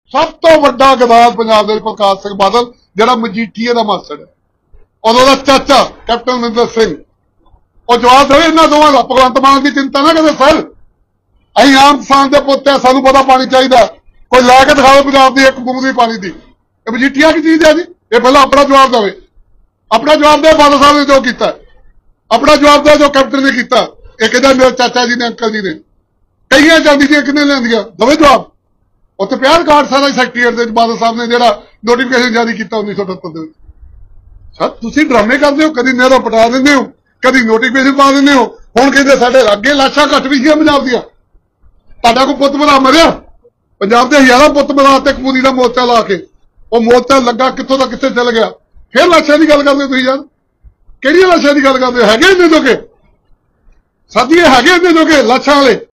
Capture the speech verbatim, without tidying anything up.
सब तो वड्डा गदार पंजाब दे प्रकाश सिंह बादल जिहड़ा मजीठीए दा मासड़ है उदों दा चाचा कैप्टन अमरिंदर सिंह और जवाब दे इन्हां दोवां दा भगवंत मान की चिंता ना करे सर असीं आम किसान दे पुत्त है सानूं पता पानी चाहिए कोई लैके दिखाओ पंजाब की एक बूंद भी पानी की मजीठिया की चीज़ है जी ये पहला अपना जवाब देवे अपना जवाब दे बादल साहब ने जो किया अपना जवाब दे जो कैप्टन ने किया एक मेरे चाचा जी ने अंकल जी ने कई चांदी दी किन्ने लिया दवे जवाब उत्थे प्यार कार्ड सारा सैकटरीएट बादल साहब ने जो नोटिफिकेशन जारी किया उन्नीस सौ अठहत्तर सर तुम ड्रामे करते हो कभी नहरों पटा देंगे हो कभी नोटिफिकेशन पा देंगे हो हुण कहते साडे अगे लाशां घट भी गई पंजाब दियां तुहाडा कोई पुत्त भरा मरिया पंजाब के हज़ारों पुत्त भरा ते कबूली का मोर्चा ला के वो मोर्चा लगा कित्थों दा कित्थे चल गया फिर लाशां की गल करदे हो तुसीं यार किहड़ियां लाशां की गल करदे हो हैगे इन्ने जोगे साथी हैगे इन्ने जोगे लाशां वाले